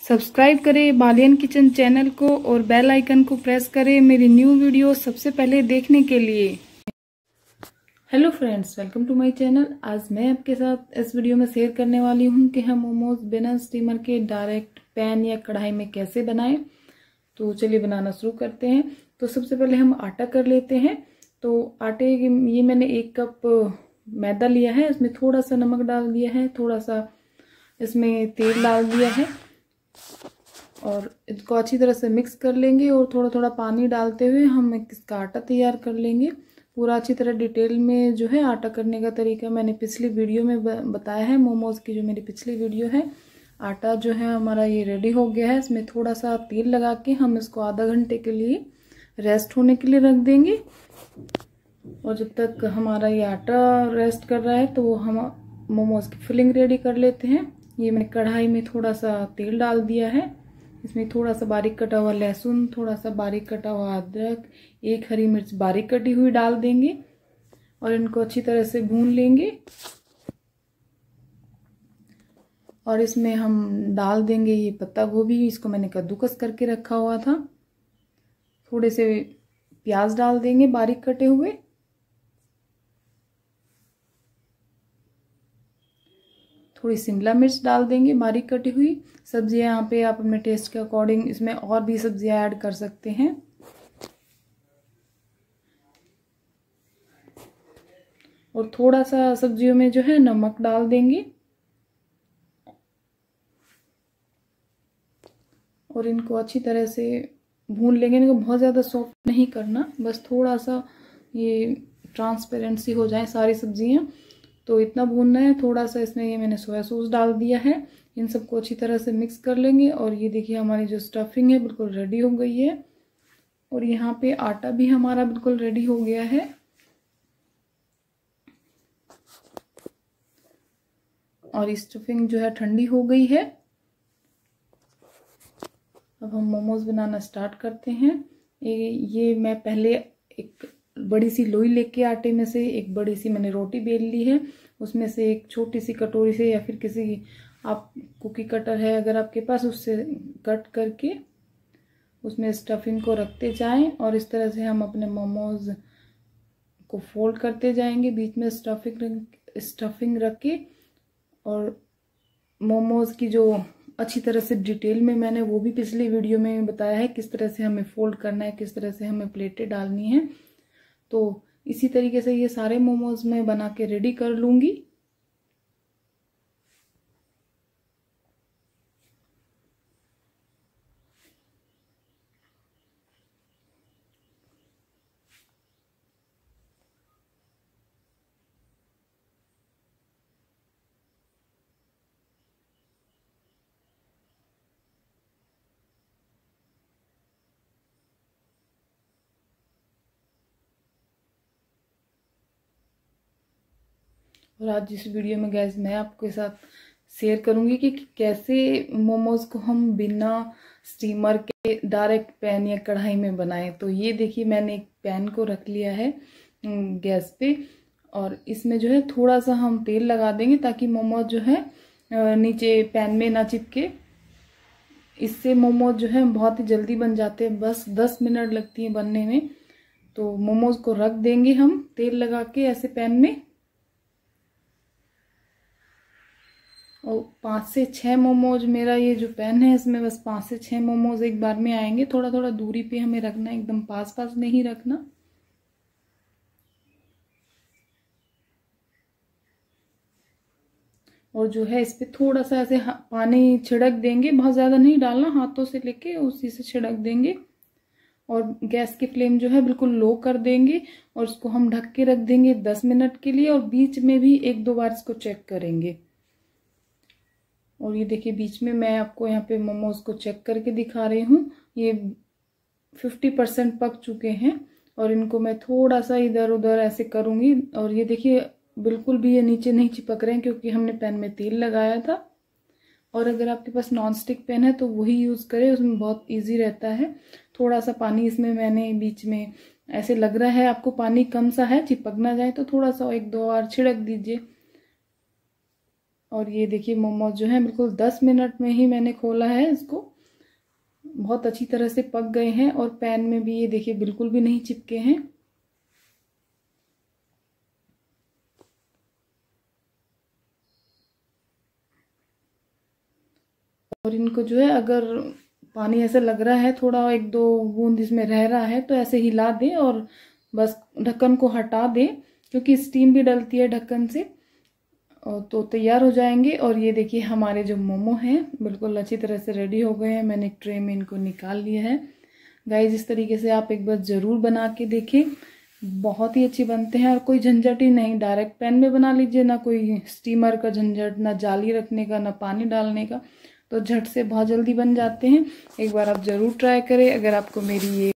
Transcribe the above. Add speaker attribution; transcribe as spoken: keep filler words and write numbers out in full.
Speaker 1: Subscribe करें Balyan kitchen channel को और बेल आइकन को प्रेस करें मेरी न्यू वीडियो सबसे पहले देखने के लिए। Hello friends, welcome to my channel. आज मैं आपके साथ इस वीडियो में शेयर करने वाली हूं कि हम मोमोज बिना स्टीमर के डायरेक्ट पैन या कढ़ाई में कैसे बनाएं। तो चलिए बनाना शुरू करते हैं। तो सबसे पहले हम आटा कर लेते हैं। तो आटे ये मैंने एक कप मैदा लिया है, इसमें थोड़ा सा नमक डाल दिया है, थोड़ा सा इसमें तेल डाल दिया है और इसको अच्छी तरह से मिक्स कर लेंगे और थोड़ा थोड़ा पानी डालते हुए हम इसका आटा तैयार कर लेंगे। पूरा अच्छी तरह डिटेल में जो है आटा करने का तरीका मैंने पिछली वीडियो में बताया है, मोमोज की जो मेरी पिछली वीडियो है। आटा जो है हमारा ये रेडी हो गया है। इसमें थोड़ा सा तेल लगा के हम इसको आधा घंटे के लिए रेस्ट होने के लिए रख देंगे। और जब तक हमारा ये आटा रेस्ट कर रहा है तो हम मोमोज की फिलिंग रेडी कर लेते हैं। ये मैंने कढ़ाई में थोड़ा सा तेल डाल दिया है। इसमें थोड़ा सा बारीक कटा हुआ लहसुन, थोड़ा सा बारीक कटा हुआ अदरक, एक हरी मिर्च बारीक कटी हुई डाल देंगे और इनको अच्छी तरह से भून लेंगे। और इसमें हम डाल देंगे ये पत्ता गोभी, इसको मैंने कद्दूकस करके रखा हुआ था। थोड़े से प्याज डाल देंगे बारीक कटे हुए। थोड़ी शिमला मिर्च डाल देंगे बारीक कटी हुई। सब्जियां यहाँ पे आप अपने टेस्ट के अकॉर्डिंग इसमें और भी सब्जियां ऐड कर सकते हैं। और थोड़ा सा सब्जियों में जो है नमक डाल देंगे और इनको अच्छी तरह से भून लेंगे। इनको बहुत ज़्यादा सॉफ्ट नहीं करना, बस थोड़ा सा ये ट्रांसपेरेंसी हो जाए सारी सब्जियां, तो इतना भूनना है। थोड़ा सा इसमें ये मैंने सोया सॉस डाल दिया है। इन सबको अच्छी तरह से मिक्स कर लेंगे और ये देखिए हमारी जो स्टफिंग है बिल्कुल रेडी हो गई है। और यहाँ पे आटा भी हमारा बिल्कुल रेडी हो गया है। और स्टफिंग जो है ठंडी हो गई है। अब हम मोमोज बनाना स्टार्ट करते हैं। ये ये मैं पहले एक बड़ी सी लोई लेके आटे में से एक बड़ी सी मैंने रोटी बेल ली है। उसमें से एक छोटी सी कटोरी से या फिर किसी आप कुकी कटर है अगर आपके पास, उससे कट करके उसमें स्टफिंग को रखते जाएं और इस तरह से हम अपने मोमोज को फोल्ड करते जाएंगे, बीच में स्टफिंग स्टफिंग रख के। और मोमोज की जो अच्छी तरह से डिटेल में मैंने वो भी पिछली वीडियो में बताया है, किस तरह से हमें फोल्ड करना है, किस तरह से हमें प्लेटें डालनी है। तो इसी तरीके से ये सारे मोमोज मैं बना के रेडी कर लूंगी। और आज इस वीडियो में गैस मैं आपके साथ शेयर करूंगी कि कैसे मोमोज को हम बिना स्टीमर के डायरेक्ट पैन या कढ़ाई में बनाएं। तो ये देखिए मैंने एक पैन को रख लिया है गैस पे और इसमें जो है थोड़ा सा हम तेल लगा देंगे ताकि मोमोज जो है नीचे पैन में ना चिपके। इससे मोमोज जो है बहुत ही जल्दी बन जाते हैं, बस दस मिनट लगती है बनने में। तो मोमोज को रख देंगे हम तेल लगा के ऐसे पैन में और पाँच से छः मोमोज, मेरा ये जो पैन है इसमें बस पाँच से छः मोमोज एक बार में आएंगे। थोड़ा थोड़ा दूरी पे हमें रखना है, एकदम पास पास नहीं रखना। और जो है इस पे थोड़ा सा ऐसे पानी छिड़क देंगे, बहुत ज़्यादा नहीं डालना, हाथों से लेके उसी से छिड़क देंगे। और गैस की फ्लेम जो है बिल्कुल लो कर देंगे और उसको हम ढक के रख देंगे दस मिनट के लिए। और बीच में भी एक दो बार इसको चेक करेंगे। और ये देखिए बीच में मैं आपको यहाँ पे मोमोज को चेक करके दिखा रही हूँ, ये फिफ्टी परसेंट पक चुके हैं। और इनको मैं थोड़ा सा इधर उधर ऐसे करूँगी और ये देखिए बिल्कुल भी ये नीचे नहीं चिपक रहे हैं क्योंकि हमने पैन में तेल लगाया था। और अगर आपके पास नॉन स्टिक पैन है तो वही यूज़ करें, उसमें बहुत ईजी रहता है। थोड़ा सा पानी इसमें मैंने बीच में ऐसे लग रहा है आपको पानी कम सा है, चिपक ना जाए तो थोड़ा सा एक दो बार छिड़क दीजिए। और ये देखिए मोमोज जो है बिल्कुल दस मिनट में ही मैंने खोला है इसको, बहुत अच्छी तरह से पक गए हैं और पैन में भी ये देखिए बिल्कुल भी नहीं चिपके हैं। और इनको जो है अगर पानी ऐसा लग रहा है थोड़ा एक दो बूंद इसमें रह रहा है तो ऐसे हिला दें और बस ढक्कन को हटा दें, क्योंकि स्टीम भी डलती है ढक्कन से। और तो तैयार हो जाएंगे। और ये देखिए हमारे जो मोमो हैं बिल्कुल अच्छी तरह से रेडी हो गए हैं। मैंने एक ट्रे में इनको निकाल लिया है। गाइस इस तरीके से आप एक बार ज़रूर बना के देखें, बहुत ही अच्छे बनते हैं और कोई झंझट ही नहीं। डायरेक्ट पैन में बना लीजिए, ना कोई स्टीमर का झंझट, ना जाली रखने का, ना पानी डालने का, तो झट से बहुत जल्दी बन जाते हैं। एक बार आप ज़रूर ट्राई करें। अगर आपको मेरी ये